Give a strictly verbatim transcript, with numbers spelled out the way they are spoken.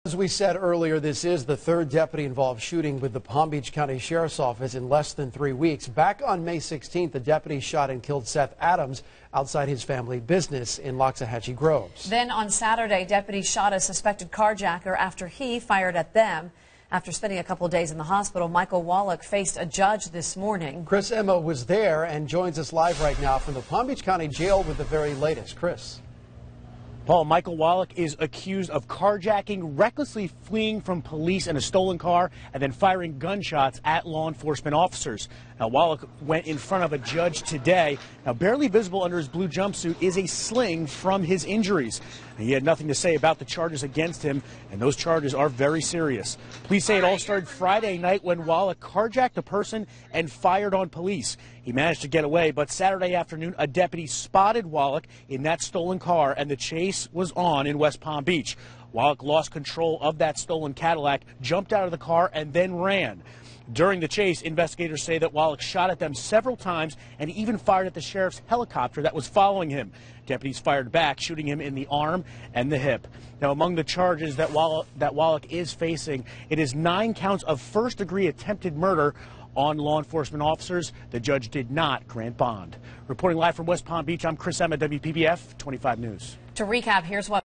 As we said earlier, this is the third deputy-involved shooting with the Palm Beach County Sheriff's Office in less than three weeks. Back on May sixteenth, the deputy shot and killed Seth Adams outside his family business in Loxahatchee Groves. Then on Saturday, deputies shot a suspected carjacker after he fired at them. After spending a couple of days in the hospital, Michael Wallach faced a judge this morning. Chris Emma was there and joins us live right now from the Palm Beach County Jail with the very latest. Chris. Paul, Michael Wallach is accused of carjacking, recklessly fleeing from police in a stolen car, and then firing gunshots at law enforcement officers. Now, Wallach went in front of a judge today. Now, barely visible under his blue jumpsuit is a sling from his injuries. Now, he had nothing to say about the charges against him, and those charges are very serious. Police say it all started Friday night when Wallach carjacked a person and fired on police. He managed to get away, but Saturday afternoon, a deputy spotted Wallach in that stolen car, and the chase was on in West Palm Beach. Wallach lost control of that stolen Cadillac, jumped out of the car, and then ran. During the chase, investigators say that Wallach shot at them several times and even fired at the sheriff's helicopter that was following him. Deputies fired back, shooting him in the arm and the hip. Now, among the charges that Wallach, that Wallach is facing, it is nine counts of first-degree attempted murder on law enforcement officers. The judge did not grant bond. Reporting live from West Palm Beach, I'm Chris Emma, W P B F twenty-five News. To recap, here's what